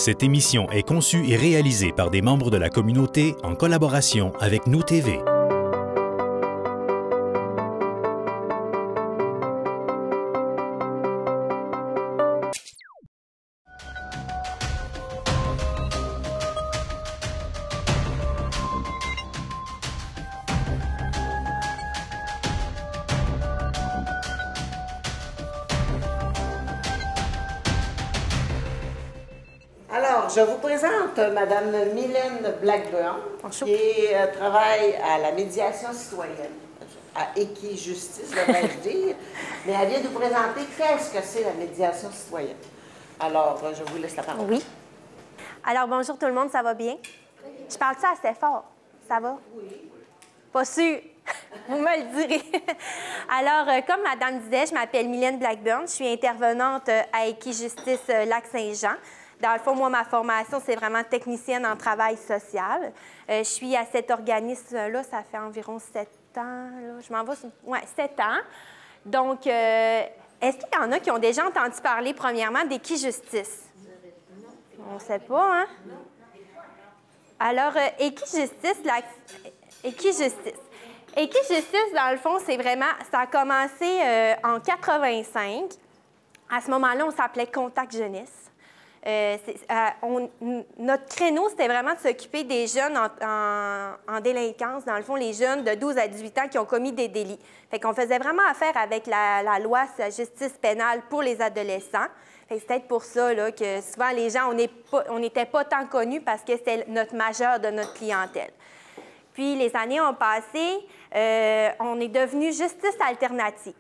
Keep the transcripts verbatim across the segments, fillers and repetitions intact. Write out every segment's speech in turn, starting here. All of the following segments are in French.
Cette émission est conçue et réalisée par des membres de la communauté en collaboration avec Nous T V. Alors, je vous présente Mme Mylène Blackburn, Bonjour. qui est, euh, travaille à la médiation citoyenne, à Équijustice, devrais-je dire, mais elle vient nous présenter qu'est-ce que c'est la médiation citoyenne. Alors, euh, je vous laisse la parole. Oui. Alors, bonjour tout le monde, ça va bien? Je parle ça assez fort. Ça va? Oui. Pas sûr. Vous me le direz. Alors, euh, comme Madame disait, je m'appelle Mylène Blackburn. Je suis intervenante euh, à Équijustice euh, Lac-Saint-Jean. Dans le fond, moi, ma formation, c'est vraiment technicienne en travail social. Euh, je suis à cet organisme-là, ça fait environ sept ans. Là. Je m'en vais sur... Oui, sept ans. Donc, euh, est-ce qu'il y en a qui ont déjà entendu parler, premièrement, d'Équijustice? On ne sait pas, hein? Alors, euh, Équijustice, la... Équijustice. Équijustice, dans le fond, c'est vraiment... Ça a commencé euh, en quatre-vingt-cinq. À ce moment-là, on s'appelait Contact Jeunesse. Euh, euh, on, notre créneau, c'était vraiment de s'occuper des jeunes en, en, en délinquance, dans le fond, les jeunes de douze à dix-huit ans qui ont commis des délits. Fait qu'on faisait vraiment affaire avec la, la loi sur la justice pénale pour les adolescents. Fait que c'est peut-être pour ça là, que souvent, les gens, on n'était pas tant connus parce que c'était notre majeur de notre clientèle. Puis, les années ont passé, euh, on est devenu justice alternative.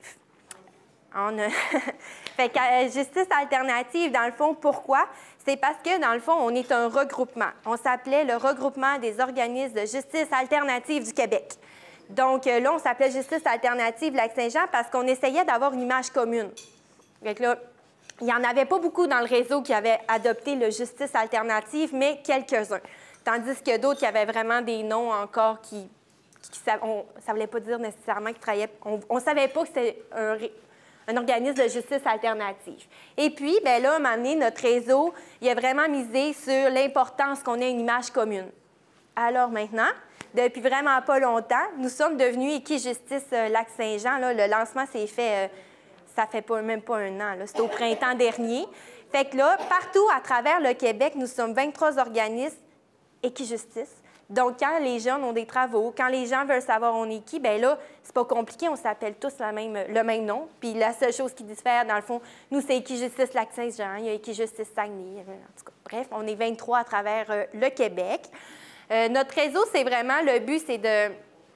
On a... fait que euh, justice alternative, dans le fond, pourquoi? C'est parce que, dans le fond, on est un regroupement. On s'appelait le regroupement des organismes de justice alternative du Québec. Donc euh, là, on s'appelait Justice alternative Lac-Saint-Jean parce qu'on essayait d'avoir une image commune. Fait que là, il n'y en avait pas beaucoup dans le réseau qui avaient adopté le justice alternative, mais quelques-uns. Tandis que d'autres qui avaient vraiment des noms encore qui... qui on, ça ne voulait pas dire nécessairement qu'ils travaillaient... On ne savait pas que c'était un... un organisme de justice alternative. Et puis, bien là, à un moment donné, notre réseau, il a vraiment misé sur l'importance qu'on ait une image commune. Alors maintenant, depuis vraiment pas longtemps, nous sommes devenus Équijustice euh, Lac-Saint-Jean. Le lancement s'est fait, euh, ça fait pas, même pas un an, c'était au printemps dernier. Fait que là, partout à travers le Québec, nous sommes vingt-trois organismes Équijustice. Donc, quand les jeunes ont des travaux, quand les gens veulent savoir on est qui, bien là, c'est pas compliqué, on s'appelle tous la même, le même nom. Puis la seule chose qui diffère, dans le fond, nous, c'est Équijustice Lac-Saint-Jean, il y a Équijustice Saguenay, en tout cas. Bref, on est vingt-trois à travers euh, le Québec. Euh, notre réseau, c'est vraiment, le but, c'est de...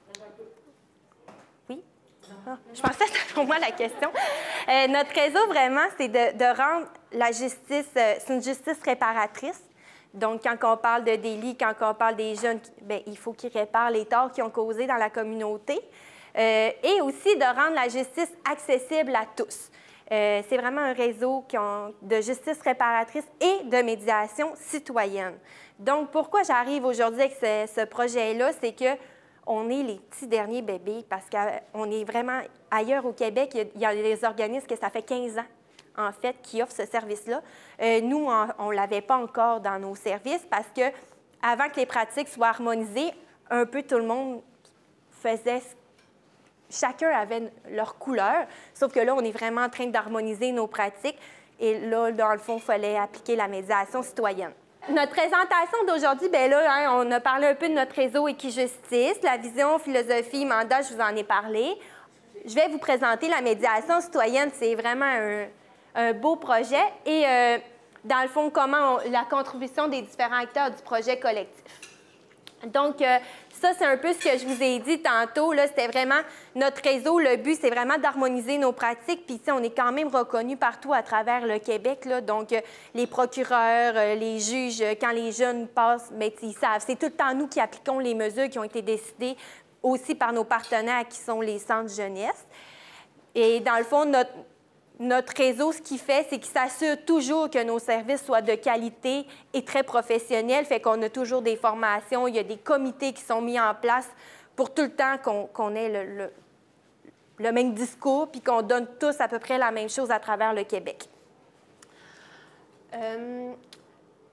Oui? Ah, je pensais que c'était pour moi la question. Euh, notre réseau, vraiment, c'est de, de rendre la justice, euh, c'est une justice réparatrice. Donc, quand on parle de délit, quand on parle des jeunes, bien, il faut qu'ils réparent les torts qu'ils ont causés dans la communauté. Euh, et aussi de rendre la justice accessible à tous. Euh, c'est vraiment un réseau qui ont de justice réparatrice et de médiation citoyenne. Donc, pourquoi j'arrive aujourd'hui avec ce, ce projet-là, c'est qu'on est les petits derniers bébés parce qu'on est vraiment ailleurs au Québec. Il y a, il y a des organismes que ça fait quinze ans. En fait, qui offre ce service-là. Euh, nous, on ne l'avait pas encore dans nos services parce que avant que les pratiques soient harmonisées, un peu tout le monde faisait... Chacun avait leur couleur, sauf que là, on est vraiment en train d'harmoniser nos pratiques. Et là, dans le fond, il fallait appliquer la médiation citoyenne. Notre présentation d'aujourd'hui, bien là, hein, on a parlé un peu de notre réseau Équijustice, la vision, philosophie, mandat, je vous en ai parlé. Je vais vous présenter la médiation citoyenne. C'est vraiment un... un beau projet et, euh, dans le fond, comment on, la contribution des différents acteurs du projet collectif. Donc, euh, ça, c'est un peu ce que je vous ai dit tantôt. C'était vraiment notre réseau. Le but, c'est vraiment d'harmoniser nos pratiques. Puis, on est quand même reconnus partout à travers le Québec. Là. Donc, euh, les procureurs, euh, les juges, quand les jeunes passent, bien, ils savent. C'est tout le temps nous qui appliquons les mesures qui ont été décidées aussi par nos partenaires qui sont les centres jeunesse. Et, dans le fond, notre... Notre réseau, ce qu'il fait, c'est qu'il s'assure toujours que nos services soient de qualité et très professionnels. Fait qu'on a toujours des formations, il y a des comités qui sont mis en place pour tout le temps qu'on qu'on ait le, le, le même discours puis qu'on donne tous à peu près la même chose à travers le Québec. Euh,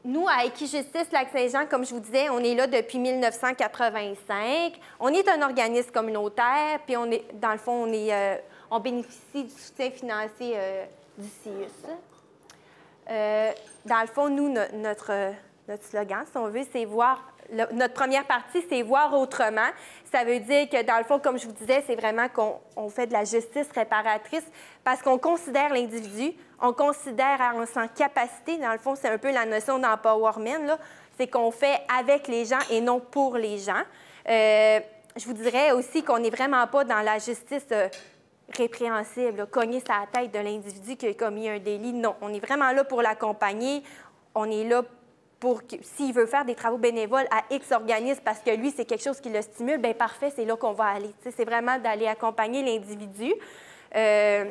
nous, à Équijustice Lac-Saint-Jean, comme je vous disais, on est là depuis mille neuf cent quatre-vingt-cinq. On est un organisme communautaire, puis on est, dans le fond, on, est, euh, on bénéficie du soutien financier euh, du C I U S. Euh, dans le fond, nous, no, notre, notre slogan, si on veut, c'est voir... Le, notre première partie, c'est voir autrement. Ça veut dire que, dans le fond, comme je vous disais, c'est vraiment qu'on on fait de la justice réparatrice parce qu'on considère l'individu, on considère en sans capacité. Dans le fond, c'est un peu la notion d'empowerment, là. C'est qu'on fait avec les gens et non pour les gens. Euh, je vous dirais aussi qu'on n'est vraiment pas dans la justice euh, répréhensible, là, cogner sa tête de l'individu qui a commis un délit. Non, on est vraiment là pour l'accompagner. On est là pour que, s'il veut faire des travaux bénévoles à X organisme parce que lui, c'est quelque chose qui le stimule, bien parfait, c'est là qu'on va aller. T'sais, c'est vraiment d'aller accompagner l'individu. Euh...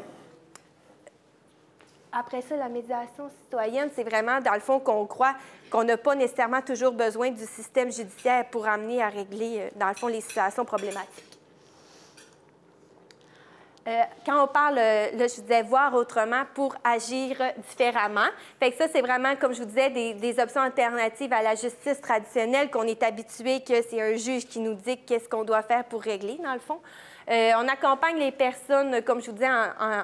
Après ça, la médiation citoyenne, c'est vraiment, dans le fond, qu'on croit qu'on n'a pas nécessairement toujours besoin du système judiciaire pour amener à régler, dans le fond, les situations problématiques. Euh, quand on parle, là, je vous disais, voir autrement pour agir différemment. Fait que ça, c'est vraiment, comme je vous disais, des, des options alternatives à la justice traditionnelle qu'on est habitué que c'est un juge qui nous dit qu'est-ce qu'on doit faire pour régler, dans le fond. Euh, on accompagne les personnes, comme je vous disais, en, en,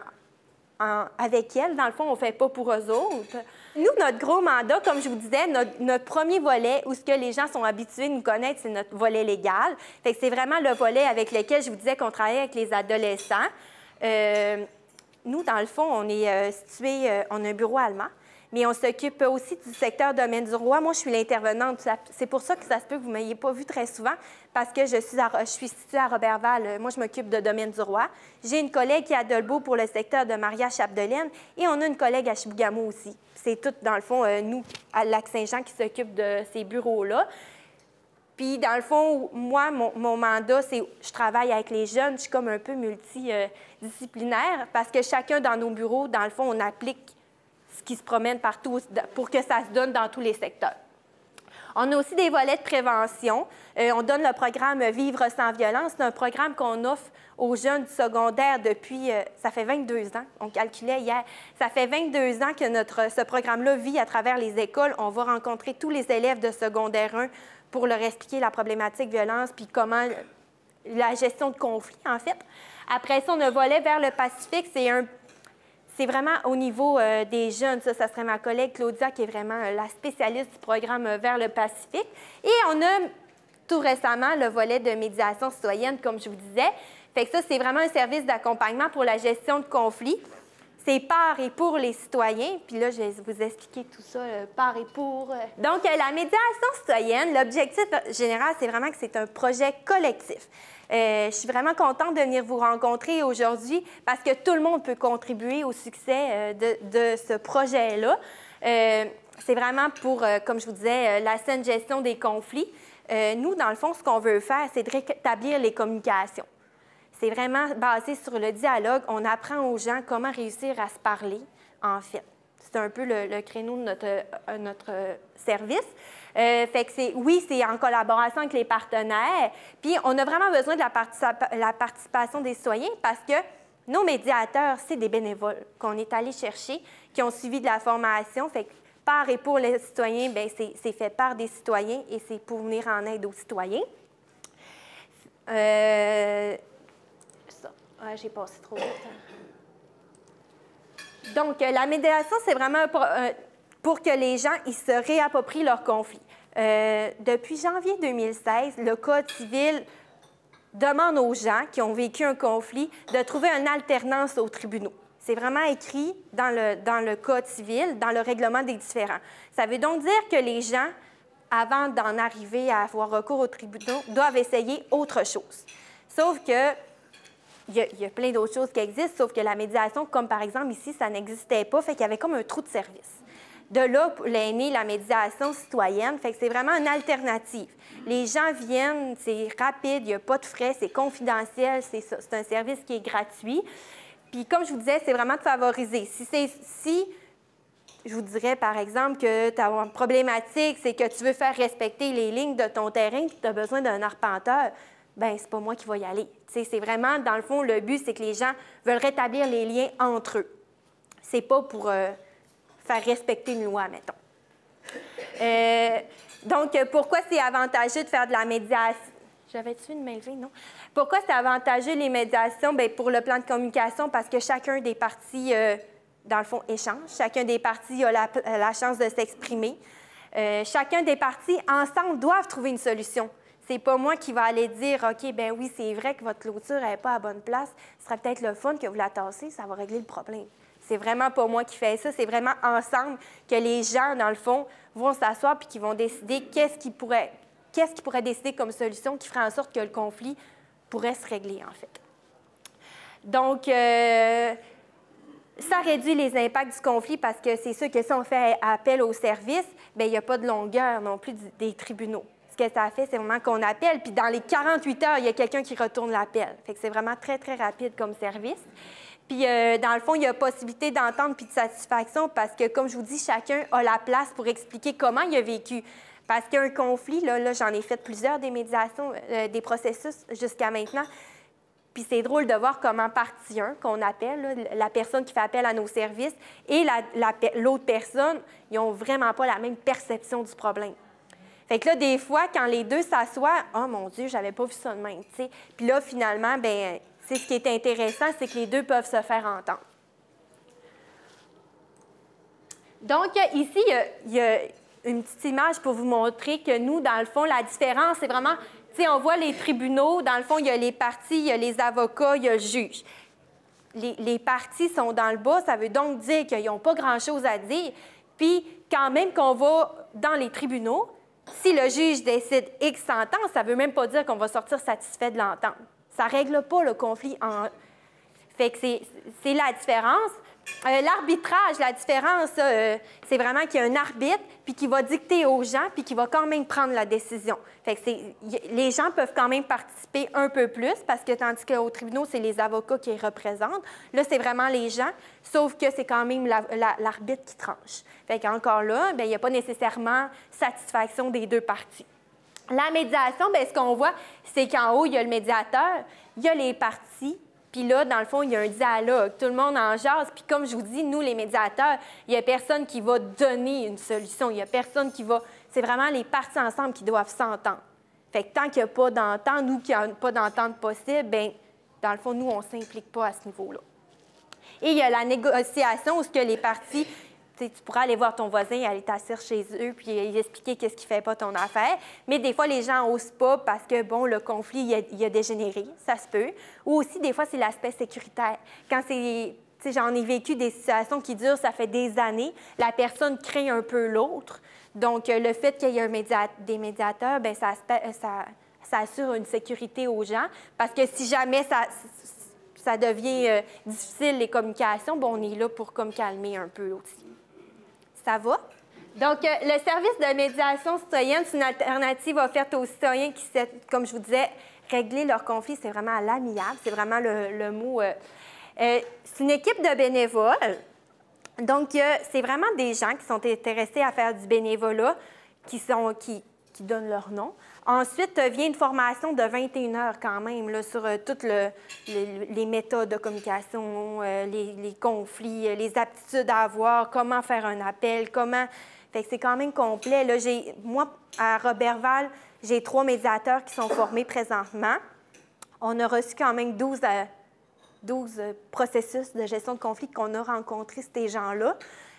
en, avec elles. Dans le fond, on ne fait pas pour eux autres. Nous, notre gros mandat, comme je vous disais, notre, notre premier volet, où ce que les gens sont habitués de nous connaître, c'est notre volet légal. Fait que c'est vraiment le volet avec lequel je vous disais qu'on travaille avec les adolescents. Euh, nous, dans le fond, on est euh, situé, euh, on a un bureau allemand, mais on s'occupe aussi du secteur domaine du roi. Moi, je suis l'intervenante. C'est pour ça que ça se peut que vous ne m'ayez pas vu très souvent, parce que je suis, à, je suis située à Robertval. Moi, je m'occupe de domaine du roi. J'ai une collègue qui est à Dolbeau pour le secteur de Maria-Chapdelaine, et on a une collègue à Chibougamau aussi. C'est tout, dans le fond, euh, nous, à Lac-Saint-Jean, qui s'occupe de ces bureaux-là. Puis, dans le fond, moi, mon, mon mandat, c'est je travaille avec les jeunes. Je suis comme un peu multidisciplinaire parce que chacun dans nos bureaux, dans le fond, on applique ce qui se promène partout pour que ça se donne dans tous les secteurs. On a aussi des volets de prévention. Euh, on donne le programme Vivre sans violence. C'est un programme qu'on offre aux jeunes du secondaire depuis, euh, ça fait vingt-deux ans, on calculait hier, ça fait vingt-deux ans que notre, ce programme-là vit à travers les écoles. On va rencontrer tous les élèves de secondaire un pour leur expliquer la problématique violence puis comment la gestion de conflits, en fait. Après ça, on a un volet vers le Pacifique. C'est un C'est vraiment au niveau euh, des jeunes. Ça, ça serait ma collègue Claudia qui est vraiment euh, la spécialiste du programme euh, vers le Pacifique. Et on a tout récemment le volet de médiation citoyenne, comme je vous disais. Fait que ça, c'est vraiment un service d'accompagnement pour la gestion de conflits. C'est par et pour les citoyens. Puis là, je vais vous expliquer tout ça, euh, par et pour. Euh. Donc, euh, la médiation citoyenne, l'objectif général, c'est vraiment que c'est un projet collectif. Euh, je suis vraiment contente de venir vous rencontrer aujourd'hui parce que tout le monde peut contribuer au succès euh, de, de ce projet-là. Euh, c'est vraiment pour, euh, comme je vous disais, euh, la saine gestion des conflits. Euh, nous, dans le fond, ce qu'on veut faire, c'est de rétablir les communications. C'est vraiment basé sur le dialogue. On apprend aux gens comment réussir à se parler, en fait. C'est un peu le, le créneau de notre, euh, notre service. Euh, fait que c'est, oui, c'est en collaboration avec les partenaires. Puis, on a vraiment besoin de la, participa- la participation des citoyens parce que nos médiateurs, c'est des bénévoles qu'on est allé chercher, qui ont suivi de la formation. Fait que par et pour les citoyens, bien, c'est, c'est fait par des citoyens et c'est pour venir en aide aux citoyens. Euh, ça, ouais, j'ai passé trop de temps. Donc, la médiation, c'est vraiment pour, euh, pour que les gens ils se réapproprient leurs conflits. Euh, depuis janvier deux mille seize, le Code civil demande aux gens qui ont vécu un conflit de trouver une alternance aux tribunaux. C'est vraiment écrit dans le, dans le Code civil, dans le règlement des différends. Ça veut donc dire que les gens, avant d'en arriver à avoir recours aux tribunaux, doivent essayer autre chose. Sauf que il y a, il y a plein d'autres choses qui existent, sauf que la médiation, comme par exemple ici, ça n'existait pas, fait qu'il y avait comme un trou de service. De là, est née la médiation citoyenne, fait que c'est vraiment une alternative. Les gens viennent, c'est rapide, il n'y a pas de frais, c'est confidentiel, c'est, c'est un service qui est gratuit. Puis comme je vous disais, c'est vraiment de favoriser. Si, c'est, si je vous dirais, par exemple, que tu as une problématique, c'est que tu veux faire respecter les lignes de ton terrain, puis tu as besoin d'un arpenteur, bien, c'est pas moi qui vais y aller. T'sais, c'est vraiment, dans le fond, le but, c'est que les gens veulent rétablir les liens entre eux. C'est pas pour euh, faire respecter une loi, mettons. Euh, donc, pourquoi c'est avantageux de faire de la médiation? J'avais-tu une main levée? Non. Pourquoi c'est avantageux les médiations? Bien, pour le plan de communication, parce que chacun des parties, euh, dans le fond, échange. Chacun des parties a la, la chance de s'exprimer. Euh, chacun des parties, ensemble, doivent trouver une solution. C'est pas moi qui va aller dire, OK, ben oui, c'est vrai que votre clôture n'est pas à bonne place. Ce serait peut-être le fun que vous la tassez, ça va régler le problème. C'est vraiment pas moi qui fais ça. C'est vraiment ensemble que les gens, dans le fond, vont s'asseoir puis qui vont décider qu'est-ce qui pourrait, qu'est-ce qui pourrait décider comme solution qui ferait en sorte que le conflit pourrait se régler, en fait. Donc, euh, ça réduit les impacts du conflit parce que c'est sûr que si on fait appel au service, bien, il n'y a pas de longueur non plus des tribunaux. Ce que ça fait, c'est vraiment qu'on appelle, puis dans les quarante-huit heures, il y a quelqu'un qui retourne l'appel. Fait que c'est vraiment très, très rapide comme service. Puis, euh, dans le fond, il y a possibilité d'entente puis de satisfaction parce que, comme je vous dis, chacun a la place pour expliquer comment il a vécu. Parce qu'un conflit, là, là j'en ai fait plusieurs des médiations, euh, des processus jusqu'à maintenant. Puis c'est drôle de voir comment partie un, qu'on appelle, là, la personne qui fait appel à nos services, et la, la, l'autre personne, ils n'ont vraiment pas la même perception du problème. Fait que là, des fois, quand les deux s'assoient, « Oh mon Dieu, j'avais pas vu ça de même. » tu sais. Puis là, finalement, bien, c'est ce qui est intéressant, c'est que les deux peuvent se faire entendre. Donc, ici, il y a, il y a une petite image pour vous montrer que nous, dans le fond, la différence, c'est vraiment, tu sais, on voit les tribunaux, dans le fond, il y a les parties, il y a les avocats, il y a le juge. Les, les parties sont dans le bas, ça veut donc dire qu'ils n'ont pas grand-chose à dire. Puis, quand même qu'on va dans les tribunaux, si le juge décide X sentence, ça ne veut même pas dire qu'on va sortir satisfait de l'entente. Ça ne règle pas le conflit en... Fait que c'est la différence. Euh, L'arbitrage, la différence, euh, c'est vraiment qu'il y a un arbitre puis qui va dicter aux gens puis qui va quand même prendre la décision. Fait que les gens peuvent quand même participer un peu plus parce que tandis qu'au tribunal, c'est les avocats qui les représentent. Là, c'est vraiment les gens, sauf que c'est quand même l'arbitre la, la, qui tranche. Fait qu'encore là, bien, il n'y a pas nécessairement satisfaction des deux parties. La médiation, bien, ce qu'on voit, c'est qu'en haut, il y a le médiateur, il y a les parties. Puis là, dans le fond, il y a un dialogue. Tout le monde en jase. Puis comme je vous dis, nous, les médiateurs, il n'y a personne qui va donner une solution. Il n'y a personne qui va... C'est vraiment les parties ensemble qui doivent s'entendre. Fait que tant qu'il n'y a pas d'entente, ou qu'il n'y a pas d'entente possible, bien, dans le fond, nous, on ne s'implique pas à ce niveau-là. Et il y a la négociation où ce que les parties... Tu pourras aller voir ton voisin, aller t'asseoir chez eux, puis lui expliquer qu'est-ce qui ne fait pas ton affaire. Mais des fois, les gens n'osent pas parce que, bon, le conflit, il a, il a dégénéré, ça se peut. Ou aussi, des fois, c'est l'aspect sécuritaire. Quand c'est, tu sais, j'en ai vécu des situations qui durent, ça fait des années, la personne craint un peu l'autre. Donc, le fait qu'il y ait un médiat, des médiateurs, bien, ça, ça, ça assure une sécurité aux gens. Parce que si jamais ça... ça devient euh, difficile, les communications, bon, on est là pour comme calmer un peu aussi. Ça va? Donc, euh, le service de médiation citoyenne, c'est une alternative offerte aux citoyens qui, comme je vous disais, régler leurs conflits, c'est vraiment à l'amiable, c'est vraiment le, le mot. Euh, euh, c'est une équipe de bénévoles. Donc, euh, c'est vraiment des gens qui sont intéressés à faire du bénévolat, qui, sont, qui, qui donnent leur nom. Ensuite, euh, vient une formation de vingt et une heures quand même là, sur euh, toutes le, le, les méthodes de communication, euh, les, les conflits, euh, les aptitudes à avoir, comment faire un appel, comment... Fait que c'est quand même complet. Là, moi, à Roberval, j'ai trois médiateurs qui sont formés présentement. On a reçu quand même douze, euh, douze processus de gestion de conflits qu'on a rencontrés, ces gens-là.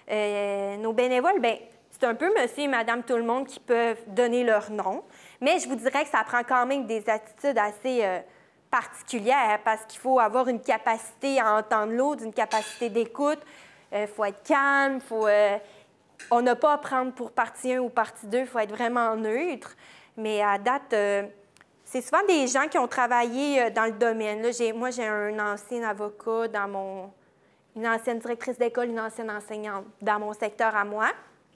Euh, nos bénévoles, bien, c'est un peu monsieur et madame tout le monde qui peuvent donner leur nom. Mais je vous dirais que ça prend quand même des attitudes assez euh, particulières parce qu'il faut avoir une capacité à entendre l'autre, une capacité d'écoute. Il euh, faut être calme, faut, euh, on n'a pas à prendre pour partie un ou partie deux, il faut être vraiment neutre. Mais à date, euh, c'est souvent des gens qui ont travaillé dans le domaine. Là, moi, j'ai un ancien avocat, dans mon, une ancienne directrice d'école, une ancienne enseignante dans mon secteur à moi.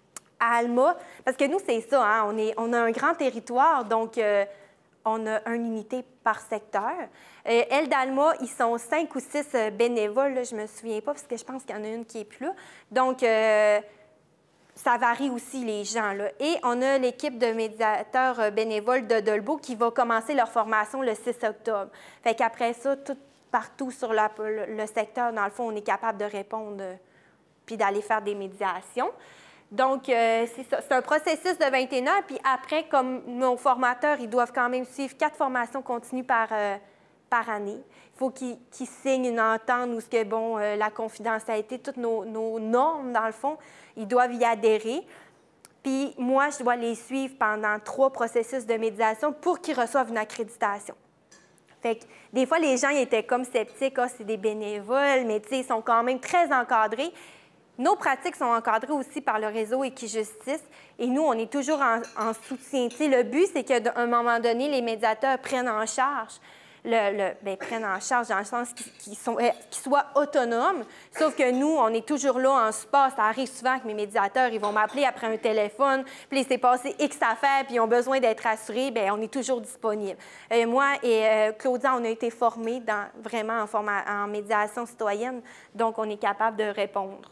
À Alma, parce que nous, c'est ça, hein, on, est, on a un grand territoire, donc euh, on a une unité par secteur. Euh, elle, d'Alma, ils sont cinq ou six euh, bénévoles, là, je ne me souviens pas, parce que je pense qu'il y en a une qui n'est plus là. Donc, euh, ça varie aussi, les gens, là. Et on a l'équipe de médiateurs euh, bénévoles de Dolbeau qui va commencer leur formation le six octobre. Fait qu'après ça, tout partout sur la, le, le secteur, dans le fond, on est capable de répondre euh, puis d'aller faire des médiations. Donc, euh, c'est ça. C'est un processus de vingt et une heures. Puis après, comme nos formateurs, ils doivent quand même suivre quatre formations continues par, euh, par année. Il faut qu'ils qu'ils signent une entente où ce que, bon, euh, la confidentialité, toutes nos, nos normes, dans le fond, ils doivent y adhérer. Puis moi, je dois les suivre pendant trois processus de médiation pour qu'ils reçoivent une accréditation. Fait que des fois, les gens ils étaient comme sceptiques, ah, c'est des bénévoles, mais tu sais, ils sont quand même très encadrés. Nos pratiques sont encadrées aussi par le réseau Équijustice et nous, on est toujours en, en soutien. Tu sais, le but, c'est qu'à un moment donné, les médiateurs prennent en charge, le, le, bien, prennent en charge dans le sens qu'ils, qu'ils, sont, qu'ils soient autonomes, sauf que nous, on est toujours là en support. Ça arrive souvent que mes médiateurs, ils vont m'appeler après un téléphone, puis il s'est passé X affaires, puis ils ont besoin d'être assurés, bien, on est toujours disponible. Euh, moi et euh, Claudia, on a été formés dans, vraiment en, forma, en médiation citoyenne, donc on est capable de répondre.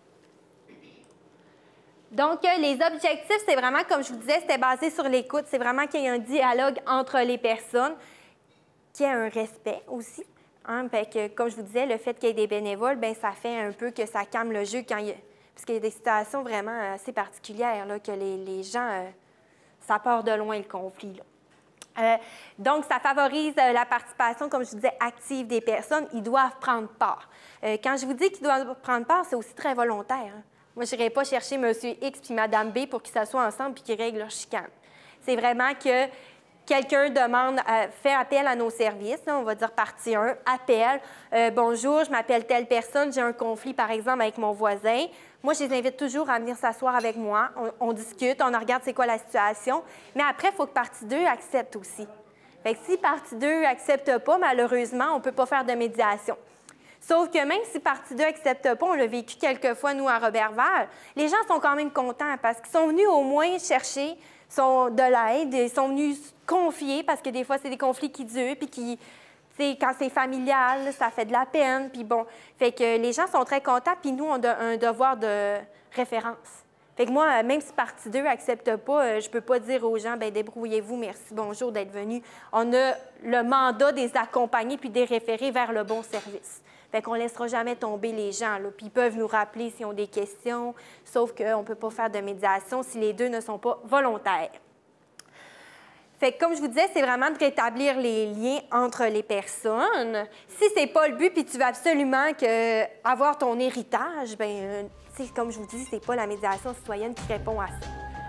Donc, les objectifs, c'est vraiment, comme je vous disais, c'était basé sur l'écoute. C'est vraiment qu'il y ait un dialogue entre les personnes, qu'il y ait un respect aussi. Hein? Fait que, comme je vous disais, le fait qu'il y ait des bénévoles, bien, ça fait un peu que ça calme le jeu quand il y a... Parce qu'il y a des situations vraiment assez particulières, là, que les, les gens, euh, ça part de loin, le conflit, là. Euh, donc, ça favorise euh, la participation, comme je vous disais, active des personnes. Ils doivent prendre part. Euh, quand je vous dis qu'ils doivent prendre part, c'est aussi très volontaire, hein? Moi, je n'irai pas chercher M. X puis Mme B pour qu'ils s'assoient ensemble puis qu'ils règlent leur chicane. C'est vraiment que quelqu'un demande, euh, fait appel à nos services, là, on va dire partie un, appel. Euh, bonjour, je m'appelle telle personne, j'ai un conflit, par exemple, avec mon voisin. Moi, je les invite toujours à venir s'asseoir avec moi. On, on discute, on regarde c'est quoi la situation. Mais après, il faut que partie deux accepte aussi. Fait que si partie deux n'accepte pas, malheureusement, on ne peut pas faire de médiation. Sauf que même si partie deux n'accepte pas, on l'a vécu quelques fois, nous, à Roberval, les gens sont quand même contents parce qu'ils sont venus au moins chercher sont de l'aide, ils sont venus confier parce que des fois, c'est des conflits qui durent, puis qui, tu sais, quand c'est familial, ça fait de la peine, puis bon. Fait que les gens sont très contents, puis nous, on a un devoir de référence. Fait que moi, même si partie deux n'accepte pas, je ne peux pas dire aux gens, bien, débrouillez-vous, merci, bonjour d'être venus. On a le mandat de les accompagner puis de les référer vers le bon service. Fait qu'on ne laissera jamais tomber les gens, là. Puis ils peuvent nous rappeler s'ils ont des questions, sauf qu'on ne peut pas faire de médiation si les deux ne sont pas volontaires. Fait que comme je vous disais, c'est vraiment de rétablir les liens entre les personnes. Si ce n'est pas le but, puis tu veux absolument que, avoir ton héritage, bien, euh, tu sais, comme je vous dis, ce n'est pas la médiation citoyenne qui répond à ça.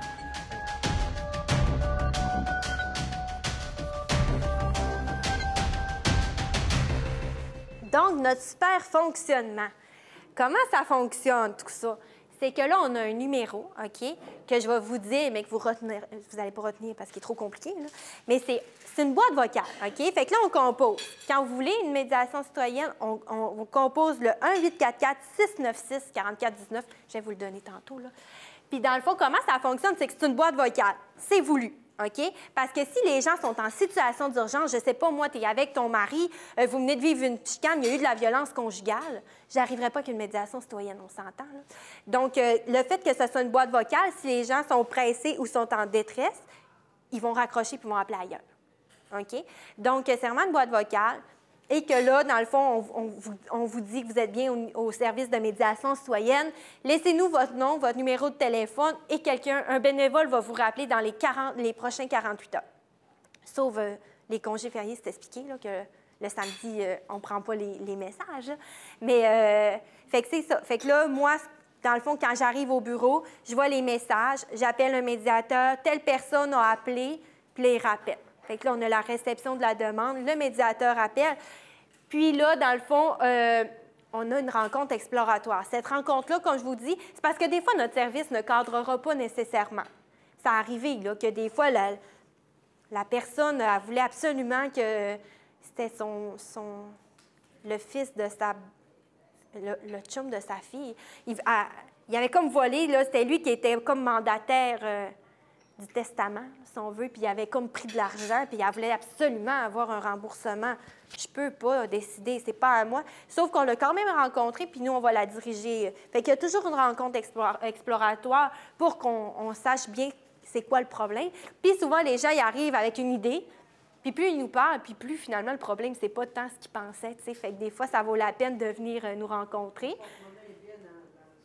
Donc, notre super fonctionnement. Comment ça fonctionne, tout ça? C'est que là, on a un numéro, OK, que je vais vous dire, mais que vous vous n'allez pas retenir parce qu'il est trop compliqué, là. Mais c'est une boîte vocale, OK? Fait que là, on compose. Quand vous voulez une médiation citoyenne, on, on, on compose le un huit quatre quatre six neuf six quatre quatre un neuf. Je vais vous le donner tantôt, là. Puis, dans le fond, comment ça fonctionne? C'est que c'est une boîte vocale. C'est voulu. OK? Parce que si les gens sont en situation d'urgence, je ne sais pas, moi, tu es avec ton mari, euh, vous venez de vivre une chicane, il y a eu de la violence conjugale, je n'arriverai pas avec une médiation citoyenne, on s'entend, là. Donc, euh, le fait que ce soit une boîte vocale, si les gens sont pressés ou sont en détresse, ils vont raccrocher puis vont appeler ailleurs. OK? Donc, c'est vraiment une boîte vocale. Et que là, dans le fond, on, on, vous, on vous dit que vous êtes bien au, au service de médiation citoyenne. Laissez-nous votre nom, votre numéro de téléphone et quelqu'un, un bénévole va vous rappeler dans les, quarante, les prochains quarante-huit heures. Sauf euh, les congés fériés, c'est expliqué là, que le samedi, euh, on ne prend pas les, les messages. Mais, euh, fait que c'est ça. Fait que là, moi, dans le fond, quand j'arrive au bureau, je vois les messages, j'appelle un médiateur, telle personne a appelé, puis les rappelle. Fait que là, on a la réception de la demande, le médiateur appelle. Puis là, dans le fond, euh, on a une rencontre exploratoire. Cette rencontre-là, comme je vous dis, c'est parce que des fois, notre service ne cadrera pas nécessairement. Ça arrivé là, que des fois, la, la personne elle voulait absolument que c'était son, son, le fils de sa... le, le chum de sa fille. Il, elle, il avait comme volé, là, c'était lui qui était comme mandataire... Euh, du testament, si on veut, puis il avait comme pris de l'argent, puis il voulait absolument avoir un remboursement. Je peux pas décider, c'est pas à moi. Sauf qu'on l'a quand même rencontré, puis nous, on va la diriger. Fait qu'il y a toujours une rencontre exploratoire pour qu'on sache bien c'est quoi le problème. Puis souvent, les gens, ils arrivent avec une idée, puis plus ils nous parlent, puis plus, finalement, le problème, c'est pas tant ce qu'ils pensaient, tu sais. Fait que des fois, ça vaut la peine de venir nous rencontrer.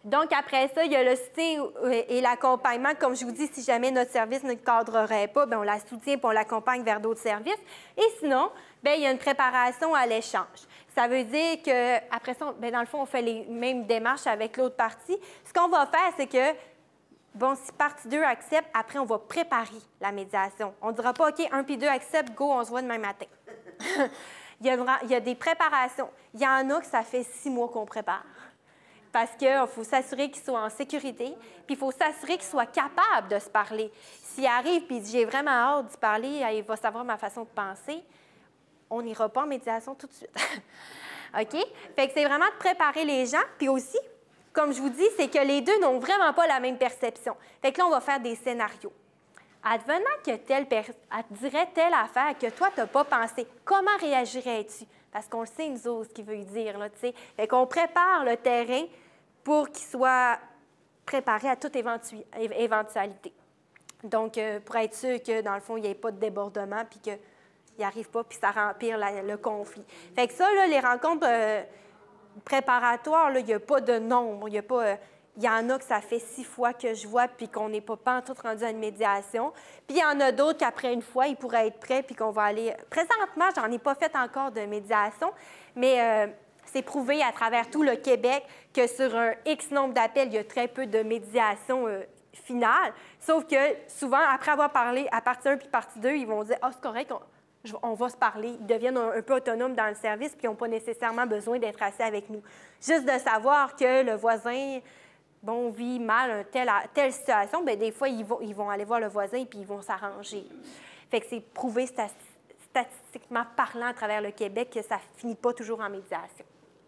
Donc, après ça, il y a le soutien et l'accompagnement. Comme je vous dis, si jamais notre service ne cadrerait pas, bien, on la soutient et on l'accompagne vers d'autres services. Et sinon, bien, il y a une préparation à l'échange. Ça veut dire qu'après ça, bien, dans le fond, on fait les mêmes démarches avec l'autre partie. Ce qu'on va faire, c'est que, bon, si partie deux accepte, après, on va préparer la médiation. On ne dira pas, OK, un puis deux accepte, go, on se voit demain matin. il, y a, il y a des préparations. Il y en a que ça fait six mois qu'on prépare. Parce qu'il faut s'assurer qu'ils soient en sécurité, puis il faut s'assurer qu'ils soient capables de se parler. S'il arrive, puis j'ai vraiment hâte d'y parler, il va savoir ma façon de penser, on n'ira pas en médiation tout de suite. OK? Fait que c'est vraiment de préparer les gens, puis aussi, comme je vous dis, c'est que les deux n'ont vraiment pas la même perception. Fait que là, on va faire des scénarios. Advenant que telle personne dirait telle affaire que toi, tu n'as pas pensé, comment réagirais-tu? Parce qu'on le sait, nous autres, ce qu'il veut dire, là, tu sais. Fait qu'on prépare le terrain pour qu'il soit préparé à toute éventu éventualité. Donc, euh, pour être sûr que, dans le fond, il n'y ait pas de débordement, puis qu'il n'y arrive pas, puis ça rempire la, le conflit. Fait que ça, là, les rencontres euh, préparatoires, là, il n'y a pas de nombre, il n'y a pas... Euh, Il y en a que ça fait six fois que je vois puis qu'on n'est pas, pas en tout rendu à une médiation. Puis il y en a d'autres qu'après une fois, ils pourraient être prêts puis qu'on va aller... Présentement, j'en ai pas fait encore de médiation, mais euh, c'est prouvé à travers tout le Québec que sur un X nombre d'appels, il y a très peu de médiation euh, finale. Sauf que souvent, après avoir parlé à partie un puis partie deux, ils vont dire « Ah, oh, c'est correct, on, on va se parler. » Ils deviennent un, un peu autonomes dans le service puis ils n'ont pas nécessairement besoin d'être assis avec nous. Juste de savoir que le voisin... bon, vit mal une telle, telle situation, bien, des fois, ils vont, ils vont aller voir le voisin et puis ils vont s'arranger. Fait que c'est prouvé statistiquement parlant à travers le Québec que ça ne finit pas toujours en médiation.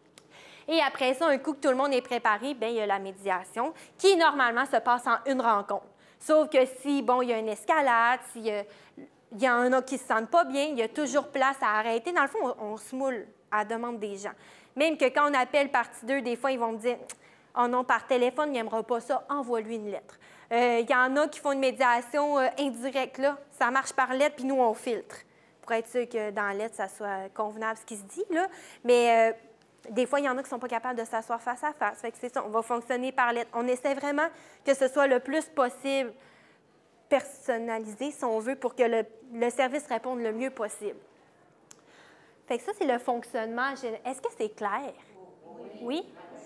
Et après ça, un coup que tout le monde est préparé, bien, il y a la médiation qui, normalement, se passe en une rencontre. Sauf que si, bon, il y a une escalade, s'il y a, il y en a qui ne se sentent pas bien, il y a toujours place à arrêter. Dans le fond, on, on se moule à la demande des gens. Même que quand on appelle partie deux, des fois, ils vont me dire... Oh non, par téléphone, il n'aimera pas ça, envoie-lui une lettre. Il euh, y en a qui font une médiation euh, indirecte, là. Ça marche par lettre, puis nous, on filtre. Pour être sûr que dans la lettre, ça soit convenable ce qui se dit, là. Mais euh, des fois, il y en a qui ne sont pas capables de s'asseoir face à face. Fait que c'est ça, on va fonctionner par lettre. On essaie vraiment que ce soit le plus possible personnalisé, si on veut, pour que le, le service réponde le mieux possible. Fait que ça, c'est le fonctionnement. Est-ce que c'est clair? Oui?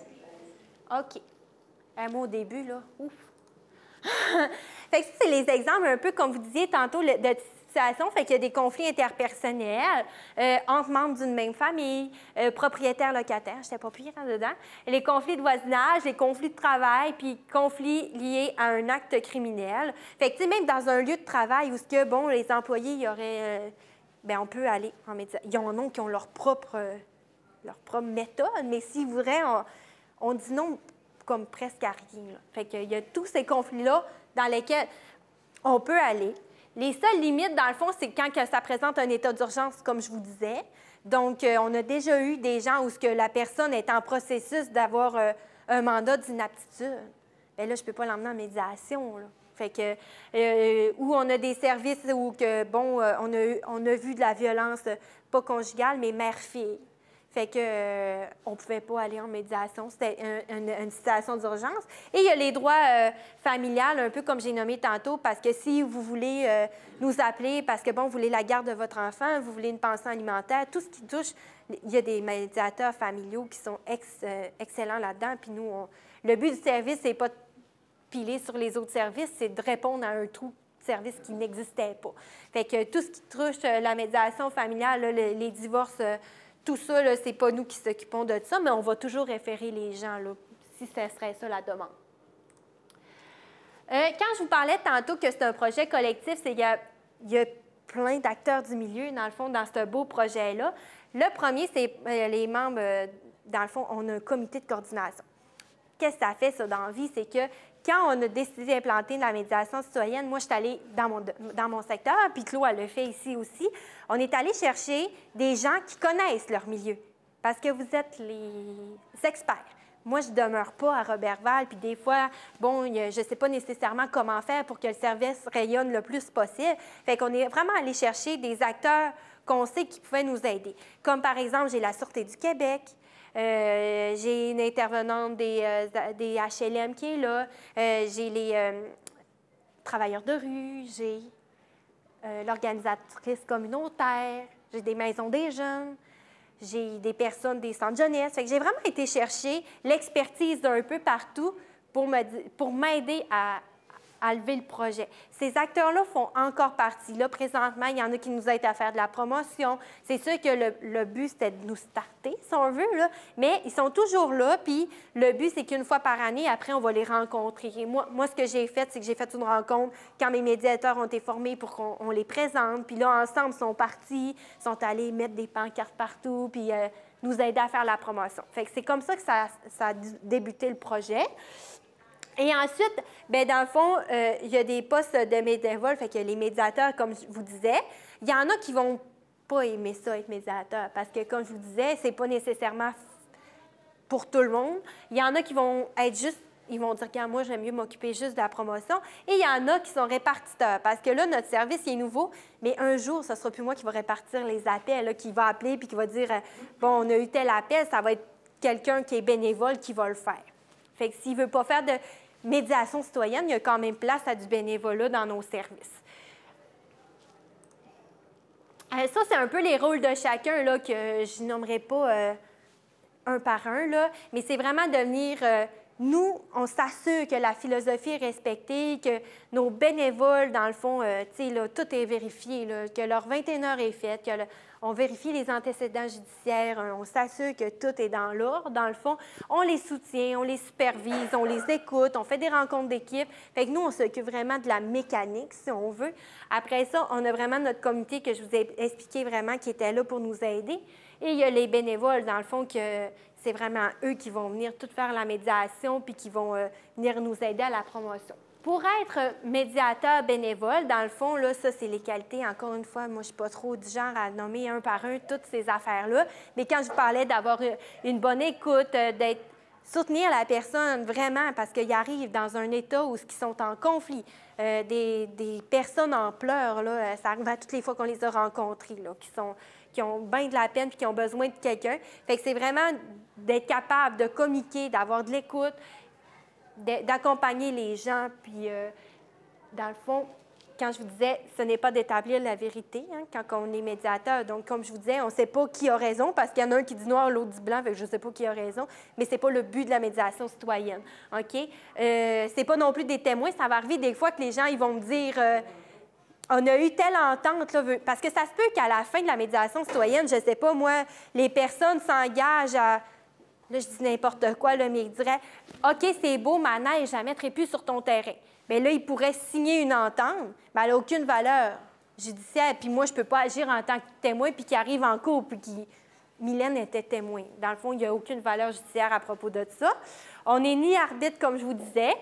OK. Un mot au début, là. Ouf. Fait que ça, c'est les exemples, un peu comme vous disiez tantôt, de situation. Fait qu'il y a des conflits interpersonnels euh, entre membres d'une même famille, euh, propriétaire-locataire, je n'étais pas pire dedans, les conflits de voisinage, les conflits de travail, puis conflits liés à un acte criminel. Fait que, tu sais, même dans un lieu de travail où, ce que, bon, les employés, il y aurait... Euh, bien, on peut aller en médiation. Il y en a qui ont leur propre, euh, leur propre méthode, mais si vous voudrez... On, On dit non comme presque à rien. Là. Fait qu'il y a tous ces conflits-là dans lesquels on peut aller. Les seules limites, dans le fond, c'est quand que ça présente un état d'urgence, comme je vous disais. Donc, euh, on a déjà eu des gens où ce que la personne est en processus d'avoir euh, un mandat d'inaptitude. Bien là, je ne peux pas l'emmener en médiation. Là. Fait que, euh, où on a des services où, que, bon, euh, on, a, on a vu de la violence, euh, pas conjugale, mais mère-fille. Fait qu'on euh, ne pouvait pas aller en médiation. C'était un, une, une situation d'urgence. Et il y a les droits euh, familiales, un peu comme j'ai nommé tantôt, parce que si vous voulez euh, nous appeler, parce que, bon, vous voulez la garde de votre enfant, vous voulez une pension alimentaire, tout ce qui touche, il y a des médiateurs familiaux qui sont ex, euh, excellents là-dedans. Puis nous, on, le but du service, c'est pas de piler sur les autres services, c'est de répondre à un trou de service qui n'existait pas. Fait que tout ce qui touche euh, la médiation familiale, là, les, les divorces... Euh, tout ça, ce n'est pas nous qui s'occupons de ça, mais on va toujours référer les gens, là, si ce serait ça la demande. Euh, quand je vous parlais tantôt que c'est un projet collectif, c'est qu'il y a, il y a plein d'acteurs du milieu, dans le fond, dans ce beau projet-là. Le premier, c'est euh, les membres, euh, dans le fond, on a un comité de coordination. Qu'est-ce que ça fait, ça, dans la vie? C'est que quand on a décidé d'implanter la médiation citoyenne, moi, je suis allée dans mon, dans mon secteur, puis Claude, elle le fait ici aussi, on est allé chercher des gens qui connaissent leur milieu, parce que vous êtes les experts. Moi, je ne demeure pas à Roberval, puis des fois, bon, je ne sais pas nécessairement comment faire pour que le service rayonne le plus possible. Fait qu'on est vraiment allé chercher des acteurs qu'on sait qui pouvaient nous aider. Comme, par exemple, j'ai la Sûreté du Québec, Euh, j'ai une intervenante des, euh, des H L M qui est là. Euh, j'ai les euh, travailleurs de rue, j'ai euh, l'organisatrice communautaire, j'ai des maisons des jeunes, j'ai des personnes des centres jeunesse. Fait que j'ai vraiment été chercher l'expertise d'un peu partout pour me, pour m'aider à, à lever le projet. Ces acteurs-là font encore partie. Là, présentement, il y en a qui nous aident à faire de la promotion. C'est sûr que le, le but, c'était de nous starter, si on veut, là. Mais ils sont toujours là, puis le but, c'est qu'une fois par année, après, on va les rencontrer. Et moi, moi, ce que j'ai fait, c'est que j'ai fait une rencontre quand mes médiateurs ont été formés pour qu'on on les présente. Puis là, ensemble, ils sont partis, sont allés mettre des pancartes partout, puis euh, nous aider à faire la promotion. Fait que c'est comme ça que ça, ça a débuté le projet. Et ensuite, bien, dans le fond, euh, il y a des postes de bénévoles, fait que les médiateurs, comme je vous disais, il y en a qui vont pas aimer ça, être médiateur, parce que, comme je vous disais, c'est pas nécessairement pour tout le monde. Il y en a qui vont être juste, ils vont dire, regarde, moi, j'aime mieux m'occuper juste de la promotion. Et il y en a qui sont répartiteurs, parce que là, notre service, il est nouveau, mais un jour, ce sera plus moi qui va répartir les appels, là, qui va appeler, puis qui va dire, bon, on a eu tel appel, ça va être quelqu'un qui est bénévole qui va le faire. Fait que s'il ne veut pas faire de médiation citoyenne, il y a quand même place à du bénévolat dans nos services. Euh, ça, c'est un peu les rôles de chacun là, que je nommerai pas euh, un par un, là, mais c'est vraiment de venir... Euh, nous, on s'assure que la philosophie est respectée, que nos bénévoles, dans le fond, euh, tu sais, là, tout est vérifié, là, que leur vingt et une heures est faite, que le, on vérifie les antécédents judiciaires, hein, on s'assure que tout est dans l'ordre, dans le fond. On les soutient, on les supervise, on les écoute, on fait des rencontres d'équipe. Fait que nous, on s'occupe vraiment de la mécanique, si on veut. Après ça, on a vraiment notre comité que je vous ai expliqué vraiment qui était là pour nous aider. Et il y a les bénévoles, dans le fond, que c'est vraiment eux qui vont venir tout faire la médiation puis qui vont euh, venir nous aider à la promotion. Pour être médiateur bénévole, dans le fond, là, ça, c'est les qualités. Encore une fois, moi, je ne suis pas trop du genre à nommer un par un toutes ces affaires-là. Mais quand je vous parlais d'avoir une bonne écoute, d'être soutenir la personne vraiment parce qu'ils arrivent dans un état où ils sont en conflit. Euh, des, des personnes en pleurs, là, ça arrive à toutes les fois qu'on les a rencontrés, là, qui, sont, qui ont bien de la peine et qui ont besoin de quelqu'un. Fait que c'est vraiment d'être capable de communiquer, d'avoir de l'écoute, d'accompagner les gens. Puis, euh, dans le fond, quand je vous disais, ce n'est pas d'établir la vérité hein, quand on est médiateur. Donc, comme je vous disais, on ne sait pas qui a raison parce qu'il y en a un qui dit noir, l'autre dit blanc, fait que je ne sais pas qui a raison, mais ce n'est pas le but de la médiation citoyenne. OK? Euh, ce n'est pas non plus des témoins. Ça va arriver des fois que les gens ils vont me dire euh, on a eu telle entente, là, parce que ça se peut qu'à la fin de la médiation citoyenne, je ne sais pas, moi, les personnes s'engagent à. Là, je dis n'importe quoi, là, mais ils diraient OK, c'est beau, ma neige, je ne la mettrai plus sur ton terrain. Bien là, ils pourraient signer une entente, mais elle n'a aucune valeur judiciaire. Puis moi, je ne peux pas agir en tant que témoin, puis qu'il arrive en cours, puis qui Mylène était témoin. Dans le fond, il n'y a aucune valeur judiciaire à propos de ça. On n'est ni arbitre, comme je vous disais.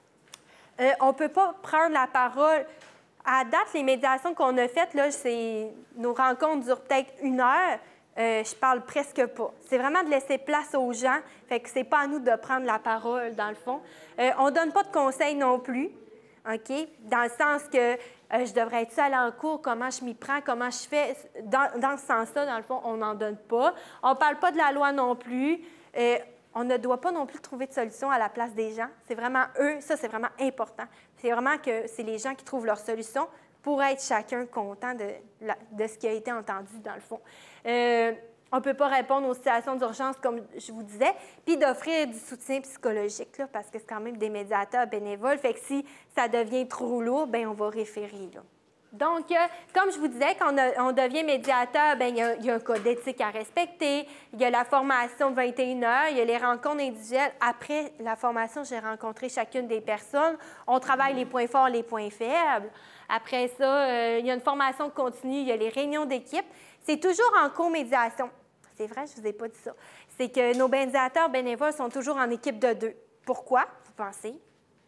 Euh, on ne peut pas prendre la parole. À date, les médiations qu'on a faites, là, c'est nos rencontres durent peut-être une heure. Euh, je parle presque pas. C'est vraiment de laisser place aux gens. Fait que c'est pas à nous de prendre la parole, dans le fond. Euh, on donne pas de conseils non plus, OK? Dans le sens que euh, je devrais être seule en cours, comment je m'y prends, comment je fais. Dans, dans ce sens-là, dans le fond, on n'en donne pas. On parle pas de la loi non plus. Euh, on ne doit pas non plus trouver de solution à la place des gens. C'est vraiment eux, ça, c'est vraiment important. C'est vraiment que c'est les gens qui trouvent leur solution pour être chacun content de, la, de ce qui a été entendu, dans le fond. Euh, on ne peut pas répondre aux situations d'urgence, comme je vous disais, puis d'offrir du soutien psychologique, là, parce que c'est quand même des médiateurs bénévoles. Fait que si ça devient trop lourd, bien, on va référer, là. Donc, euh, comme je vous disais, quand on, a, on devient médiateur, bien, il y a, il y a un code d'éthique à respecter, il y a la formation de vingt et une heures, il y a les rencontres individuelles. Après la formation, j'ai rencontré chacune des personnes. On travaille les points forts, les points faibles. Après ça, euh, il y a une formation continue, il y a les réunions d'équipe. C'est toujours en co-médiation. C'est vrai, je ne vous ai pas dit ça. C'est que nos médiateurs bénévoles sont toujours en équipe de deux. Pourquoi, vous pensez?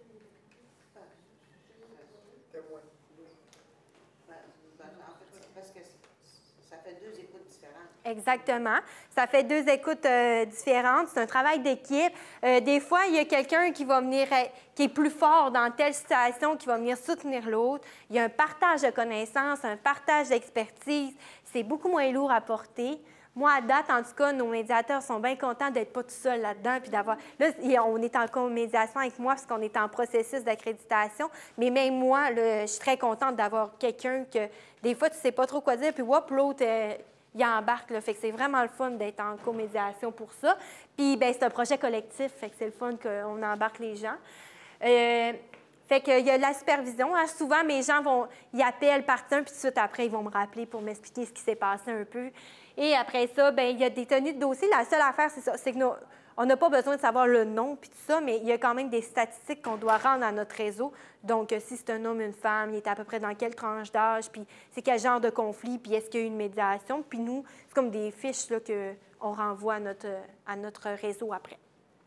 Exactement. Ça fait deux écoutes euh, différentes. C'est un travail d'équipe. Euh, des fois, il y a quelqu'un qui va venir, qui est plus fort dans telle situation, qui va venir soutenir l'autre. Il y a un partage de connaissances, un partage d'expertise. C'est beaucoup moins lourd à porter. moi, à date, en tout cas, nos médiateurs sont bien contents d'être pas tout seuls là-dedans, puis d'avoir... Là, on est en co-médiation avec moi parce qu'on est en processus d'accréditation, mais même moi, là, je suis très contente d'avoir quelqu'un que, des fois, tu sais pas trop quoi dire, puis hop, l'autre, euh, il embarque, là. Fait que c'est vraiment le fun d'être en co-médiation pour ça. Puis, bien, c'est un projet collectif, fait que c'est le fun qu'on embarque les gens. Euh, Fait qu'il y a de la supervision. Hein. Souvent, mes gens vont, ils appellent, partent un, puis tout de suite après, ils vont me rappeler pour m'expliquer ce qui s'est passé un peu. Et après ça, bien, il y a des tenues de dossier. La seule affaire, c'est ça, c'est que nous, on n'a pas besoin de savoir le nom puis tout ça, mais il y a quand même des statistiques qu'on doit rendre à notre réseau. Donc, si c'est un homme, une femme, il est à peu près dans quelle tranche d'âge, puis c'est quel genre de conflit, puis est-ce qu'il y a eu une médiation. Puis nous, c'est comme des fiches là, qu'on renvoie à notre, à notre réseau après.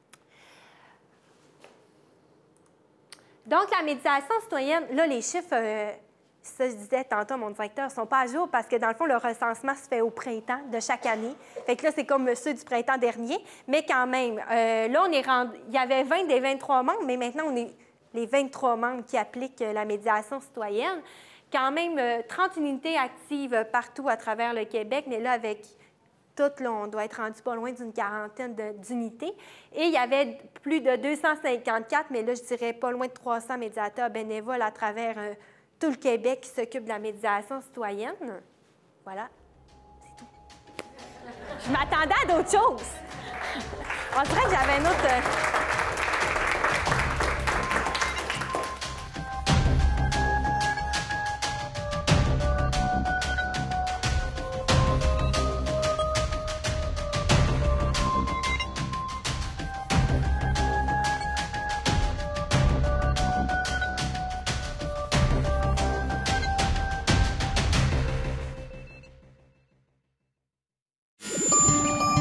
Donc, la médiation citoyenne, là, les chiffres, euh, ça, je disais tantôt à mon directeur, ne sont pas à jour parce que, dans le fond, le recensement se fait au printemps de chaque année. Fait que là, c'est comme ceux du printemps dernier. Mais quand même, euh, là, on est rendu... Il y avait vingt des vingt-trois membres, mais maintenant, on est les vingt-trois membres qui appliquent la médiation citoyenne. Quand même, euh, trente unités actives partout à travers le Québec, mais là, avec... Tout, là, on doit être rendu pas loin d'une quarantaine d'unités. Et il y avait plus de deux cent cinquante-quatre, mais là, je dirais pas loin de trois cents médiateurs bénévoles à travers euh, tout le Québec qui s'occupent de la médiation citoyenne. Voilà, c'est tout. Je m'attendais à d'autres choses. On dirait que j'avais un autre... Euh...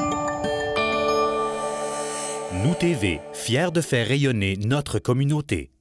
Nous T V, fiers de faire rayonner notre communauté.